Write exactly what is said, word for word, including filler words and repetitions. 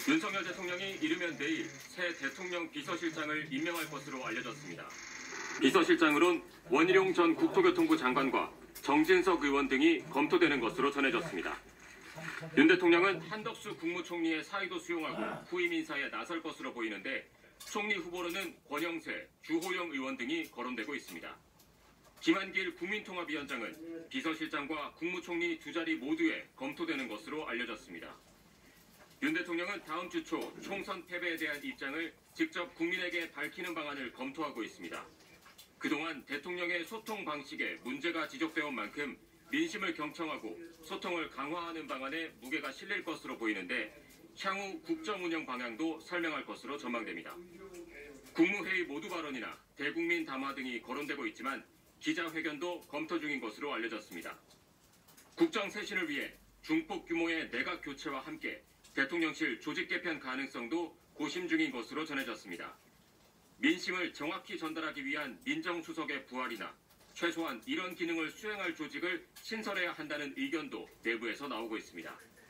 윤석열 대통령이 이르면 내일 새 대통령 비서실장을 임명할 것으로 알려졌습니다. 비서실장으론 원희룡 전 국토교통부 장관과 정진석 의원 등이 검토되는 것으로 전해졌습니다. 윤 대통령은 한덕수 국무총리의 사의도 수용하고 후임 인사에 나설 것으로 보이는데 총리 후보로는 권영세, 주호영 의원 등이 거론되고 있습니다. 김한길 국민통합위원장은 비서실장과 국무총리 두 자리 모두에 검토되는 것으로 알려졌습니다. 윤 대통령은 다음 주 초 총선 패배에 대한 입장을 직접 국민에게 밝히는 방안을 검토하고 있습니다. 그동안 대통령의 소통 방식에 문제가 지적되어 온 만큼 민심을 경청하고 소통을 강화하는 방안에 무게가 실릴 것으로 보이는데 향후 국정 운영 방향도 설명할 것으로 전망됩니다. 국무회의 모두 발언이나 대국민 담화 등이 거론되고 있지만 기자회견도 검토 중인 것으로 알려졌습니다. 국정 쇄신을 위해 중폭 규모의 내각 교체와 함께 대통령실 조직 개편 가능성도 고심 중인 것으로 전해졌습니다. 민심을 정확히 전달하기 위한 민정수석의 부활이나 최소한 이런 기능을 수행할 조직을 신설해야 한다는 의견도 내부에서 나오고 있습니다.